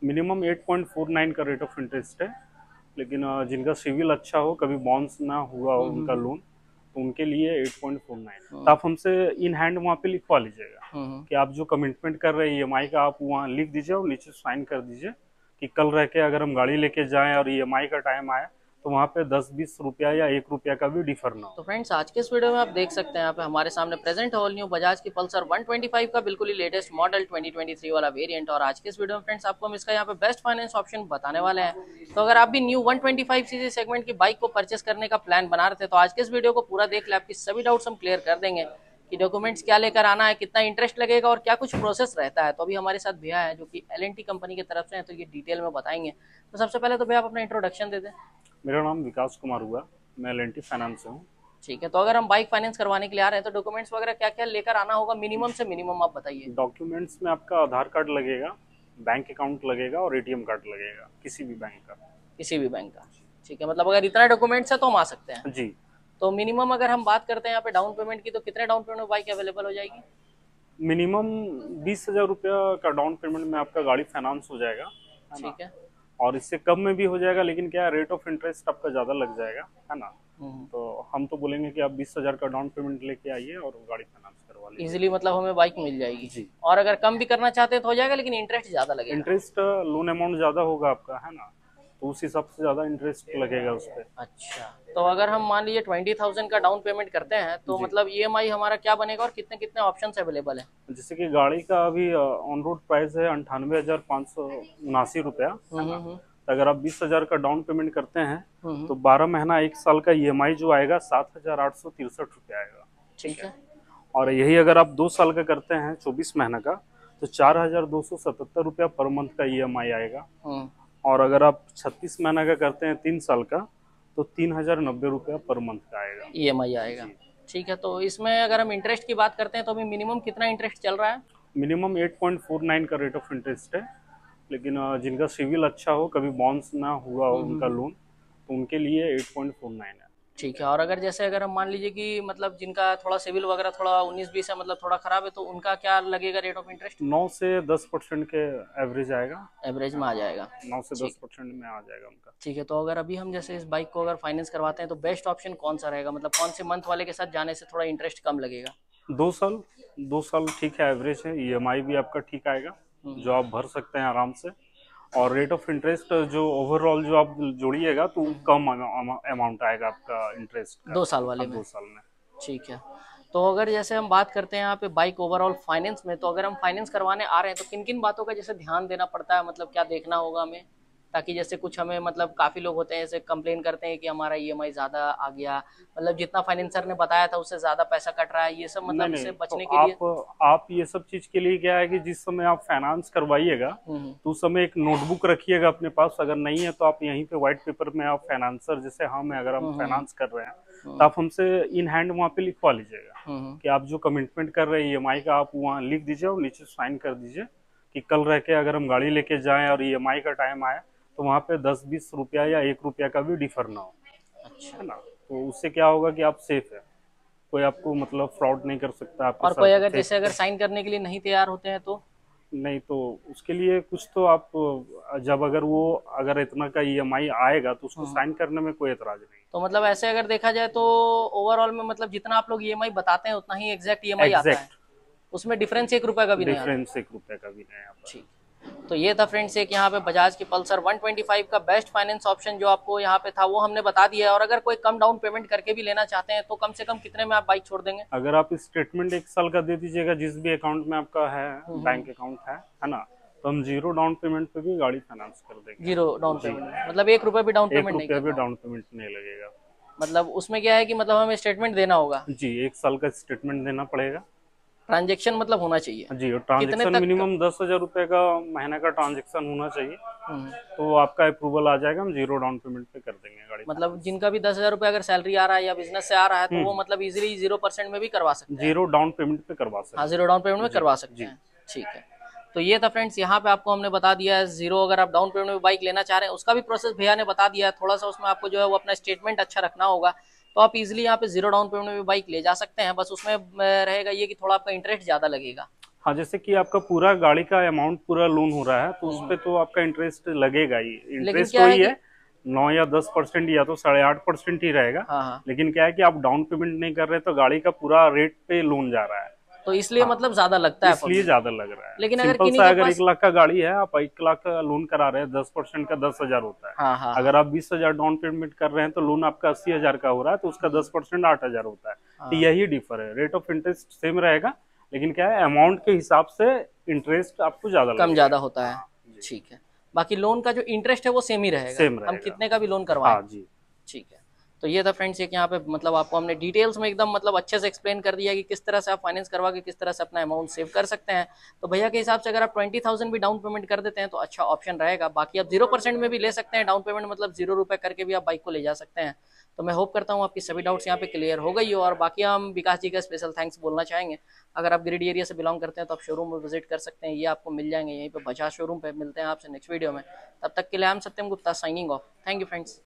Minimum 8.49 का rate of interest है, लेकिन जिनका सिविल अच्छा हो, कभी बाउंस ना हुआ हो उनका लोन, तो उनके लिए 8.49। तो आप हमसे इन हैंड वहाँ पे लिखवा लीजिएगा कि आप जो कमिटमेंट कर रहे हैं ईएमआई का, आप वहाँ लिख दीजिए और नीचे साइन कर दीजिए कि कल रह के अगर हम गाड़ी लेके जाएं और ईएमआई का टाइम आया तो वहाँ पे 10-20 रुपया या 1 रुपया का भी डिफर ना हो। तो फ्रेंड्स आज के इस वीडियो में आप देख सकते हैं यहाँ पे हमारे सामने प्रेजेंट ऑल न्यू बजाज की पल्सर 125 का बिल्कुल ही लेटेस्ट मॉडल 2023 वाला वेरिएंट। और आज के इस वीडियो में फ्रेंड्स आपको हम इसका यहाँ पे बेस्ट फाइनेंस ऑप्शन बताने वाले हैं। तो अगर आप भी न्यू 125 सीसी सेगमेंट की बाइक को परचेस करने का प्लान बना रहे थे तो आज के इस वीडियो को पूरा देख ले, आपकी सभी डाउट्स हम क्लियर कर देंगे कि डॉक्यूमेंट्स क्या लेकर आना है, कितना इंटरेस्ट लगेगा और क्या कुछ प्रोसेस रहता है। तो अभी हमारे साथ भैया है जो कि L&T कंपनी की तरफ से है, तो ये डिटेल में बताएंगे। तो सबसे पहले तो भैया आप अपना इंट्रोडक्शन दे दें। मेरा नाम विकास कुमार हुआ, मैं एल फाइनेंस से हूँ। ठीक है, तो अगर हम बाइक फाइनेंस करवाने के लिए आ रहे हैं तो डॉक्यूमेंट्स वगैरह क्या क्या लेकर आना होगा, मिनिमम से मिनिमम आप बताइए। डॉक्यूमेंट्स में आपका आधार कार्ड लगेगा, बैंक अकाउंट लगेगा और एटीएम कार्ड लगेगा किसी भी बैंक का। किसी भी बैंक का। ठीक है, मतलब अगर इतना डॉक्यूमेंट्स है तो हम आ सकते हैं। जी। तो मिनिमम अगर हम बात करते हैं यहाँ पे डाउन पेमेंट की, तो कितने डाउन पेमेंट में बाइक अवेलेबल हो जाएगी? मिनिमम 20,000 रुपया का डाउन पेमेंट में आपका गाड़ी फाइनेंस हो जाएगा, है ना। ठीक है। और इससे कम में भी हो जाएगा, लेकिन क्या रेट ऑफ इंटरेस्ट आपका ज़्यादा लग जाएगा, है ना। हम्म। तो हम तो बोलेंगे कि आप 20,000 का डाउन पेमेंट लेके आइए और गाड़ी फाइनेंस करवा लीजिए। इजीली मतलब हमें बाइक मिल जाएगी। जी। और अगर कम भी करना चाहते हैं तो हो जाएगा, लेकिन इंटरेस्ट ज्यादा लगेगा। इंटरेस्ट लोन अमाउंट ज़्यादा होगा आपका, है ना, तो उस हिसाब से ज़्यादा इंटरेस्ट लगेगा उस पर। अच्छा, तो अगर हम मान लीजिए 20,000 का डाउन पेमेंट करते हैं तो जी। मतलब ईएमआई हमारा क्या बनेगा और कितने कितने ऑप्शंस अवेलेबल है? जैसे कि गाड़ी का अभी ऑन रोड प्राइस है 98,579 रुपया, है ना। तो अगर आप 20,000 का डाउन पेमेंट करते हैं तो 12 महीना 1 साल का ईएमआई जो आएगा 7,863 रुपया आएगा। ठीक है। और यही अगर आप 2 साल का करते हैं 24 महीने का तो 4,277 रुपया पर मंथ का ईएमआई आएगा। और अगर आप 36 महीने का करते हैं 3 साल का तो 3,090 रुपया पर मंथ का आएगा, ईएमआई आएगा। ठीक है, तो इसमें अगर हम इंटरेस्ट की बात करते हैं तो अभी मिनिमम कितना इंटरेस्ट चल रहा है? मिनिमम 8.49 का रेट ऑफ इंटरेस्ट है, लेकिन जिनका सिविल अच्छा हो, कभी बाउंस ना हुआ हो उनका लोन, तो उनके लिए 8.49 है। ठीक है। और अगर जैसे अगर हम मान लीजिए कि मतलब जिनका थोड़ा सिविल वगैरह थोड़ा 19-20 है, मतलब थोड़ा खराब है, तो उनका क्या लगेगा रेट ऑफ इंटरेस्ट? 9 से 10% के एवरेज आएगा। एवरेज में आ जाएगा। 9 से ठीक। 10% में आ जाएगा उनका। ठीक है, तो अगर अभी हम जैसे इस बाइक को अगर फाइनेंस करवाते हैं तो बेस्ट ऑप्शन कौन सा रहेगा, मतलब कौन से मंथ वाले के साथ जाने से थोड़ा इंटरेस्ट कम लगेगा? 2 साल, 2 साल ठीक है, एवरेज है। ईएमआई भी आपका ठीक आएगा जो आप भर सकते हैं आराम से। और रेट ऑफ इंटरेस्ट जो ओवरऑल जो आप जोड़िएगा तो कम अमाउंट आएगा आपका इंटरेस्ट का। 2 साल वाले में। 2 साल में। ठीक है। तो अगर जैसे हम बात करते हैं यहाँ पे बाइक ओवरऑल फाइनेंस में, तो अगर हम फाइनेंस करवाने आ रहे हैं तो किन किन बातों का जैसे ध्यान देना पड़ता है, मतलब क्या देखना होगा हमें, ताकि जैसे कुछ हमें मतलब काफी लोग होते हैं जैसे कंप्लेन करते हैं कि हमारा ईएमआई ज्यादा आ गया, मतलब जितना फाइनेंसर ने बताया था उससे ज्यादा पैसा कट रहा है, ये सब नहीं मतलब नहीं, इससे तो बचने के लिए। आप ये सब चीज के लिए क्या है कि जिस समय आप फाइनेंस करवाइएगा तो उस समय एक नोटबुक रखिएगा अपने पास। अगर नहीं है तो आप यहीं पे व्हाइट पेपर में आप फाइनेंसर, जैसे हम अगर हम फाइनेंस कर रहे हैं तो आप हमसे इन हैंड वहाँ पे लिखवा लीजिएगा कि आप जो कमिटमेंट कर रहे हैं ईएमआई का, आप वहाँ लिख दीजिए और नीचे साइन कर दीजिए कि कल रह के अगर हम गाड़ी लेके जाएं और ईएमआई का टाइम आए तो वहाँ पे 10-20 रुपया या 1 रुपया का भी डिफर ना हो, अच्छा। है ना। तो उससे क्या होगा कि आप सेफ है, कोई आपको मतलब फ्रॉड नहीं कर सकता आपके और कोई साथ, अगर जैसे फेक। अगर साइन करने के लिए नहीं तैयार होते हैं तो? नहीं, तो उसके लिए कुछ तो आप, जब अगर वो अगर इतना का ईएमआई आएगा तो उसको साइन करने में कोई एतराज नहीं। तो मतलब ऐसे अगर देखा जाए तो ओवरऑल में मतलब जितना आप लोग ईएमआई बताते हैं उतना ही एग्जैक्ट ईएमआई आता है, एग्जैक्ट उसमें डिफरेंस 1 रुपए का भी नहीं आता। डिफरेंस 1 रुपए का भी नहीं आता। ठीक। तो ये था फ्रेंड्स एक यहाँ पे बजाज की पल्सर 125 का बेस्ट फाइनेंस ऑप्शन जो आपको यहाँ पे था वो हमने बता दिया है। और अगर कोई कम डाउन पेमेंट करके भी लेना चाहते हैं तो कम से कम कितने में आप बाइक छोड़ देंगे? अगर आप स्टेटमेंट 1 साल का दे दीजिएगा जिस भी अकाउंट में आपका है, बैंक अकाउंट है ना, तो हम 0 डाउन पेमेंट पे भी गाड़ी फाइनेंस कर देंगे। 0 डाउन पेमेंट में मतलब 1 रुपए भी डाउन 1 पेमेंट नहीं रुपया भी करना? डाउन पेमेंट नहीं लगेगा। मतलब उसमें क्या है कि मतलब हमें स्टेटमेंट देना होगा? जी, 1 साल का स्टेटमेंट देना पड़ेगा। ट्रांजेक्शन मतलब होना चाहिए? जी, और कितने ट्रांजेक्शन तक? मिनिमम 10,000 रुपये का महीने का ट्रांजेक्शन होना चाहिए, तो आपका अप्रूवल आ जाएगा, हम 0 डाउन पेमेंट पे कर देंगे गाड़ी मतलब फाइनेंस। जिनका भी 10,000 रुपये अगर सैलरी आ रहा है या बिजनेस से आ रहा है तो वो मतलब इजीली 0% में भी करवा सकते हैं? 0 डाउन पेमेंट पे करवा हाँ, सकते 0 डाउन पेमेंट में हैं। जी करवा सकते जी। हैं। ठीक है। तो ये था फ्रेंड्स यहाँ पे आपको हमने बता दिया है 0 अगर आप डाउन पेमेंट में बाइक लेना चाह रहे हैं उसका भी प्रोसेस भैया ने बता दिया है। थोड़ा सा उसमें आपको जो है वो अपना स्टेटमेंट अच्छा रखना होगा, तो आप इजीली यहाँ पे 0 डाउन पेमेंट में बाइक ले जा सकते हैं। बस उसमें रहेगा ये कि थोड़ा आपका इंटरेस्ट ज्यादा लगेगा। हाँ, जैसे कि आपका पूरा गाड़ी का अमाउंट पूरा लोन हो रहा है तो उस पे तो आपका इंटरेस्ट लगेगा ही। लेकिन इंटरेस्ट क्या वही है है 9 या 10% या तो 8.5% ही रहेगा। हाँ हाँ, लेकिन क्या है कि आप डाउन पेमेंट नहीं कर रहे तो गाड़ी का पूरा रेट पे लोन जा रहा है। तो इसलिए हाँ, मतलब ज्यादा लगता है इसलिए ज्यादा लग रहा है। लेकिन अगर सिंपल किन्हीं सा के अगर पास 1 लाख का गाड़ी है, आप 1 लाख का लोन करा रहे हैं, 10% का 10,000 होता है। हाँ हाँ अगर हाँ आप 20,000 डाउन पेमेंट कर रहे हैं तो लोन आपका 80,000 का हो रहा है, तो उसका 10% 8,000 होता है। तो हाँ, यही डिफर है, रेट ऑफ इंटरेस्ट सेम रहेगा, लेकिन क्या है अमाउंट के हिसाब से इंटरेस्ट आपको ज्यादा कम लगेगा। ज्यादा होता है। हाँ जी, ठीक है, बाकी लोन का जो इंटरेस्ट है वो सेम ही रहेगा, सेम हम रहेगा। कितने का भी लोन करवाएं। हाँ जी। ठीक है, तो ये था फ्रेंड्स एक यहाँ पे मतलब आपको हमने डिटेल्स में एकदम मतलब अच्छे से एक्सप्लेन कर दिया कि किस तरह से आप फाइनेंस करवा के किस तरह से अपना अमाउंट सेव कर सकते हैं। तो भैया के हिसाब से अगर आप 20,000 भी डाउन पेमेंट कर देते हैं तो अच्छा ऑप्शन रहेगा। बाकी आप 0% में भी ले सकते हैं डाउन पेमेंट, मतलब 0 रुपये करके भी आप बाइक को ले जा सकते हैं। तो मैं होप करता हूँ आपकी सभी डाउट्स यहाँ पे क्लियर हो गई हो। और बाकी हम विकास जी का स्पेशल थैंक्स बोलना चाहेंगे। अगर आप गिरिडीह एरिया से बिलोंग करते हैं तो आप शोरूम में विजिट कर सकते हैं, ये आपको मिल जाएंगे यहीं पे बजाज शोरूम पे। मिलते हैं आपसे नेक्स्ट वीडियो में, तब तक के लिए I am Satyam Gupta signing off. Thank you friends.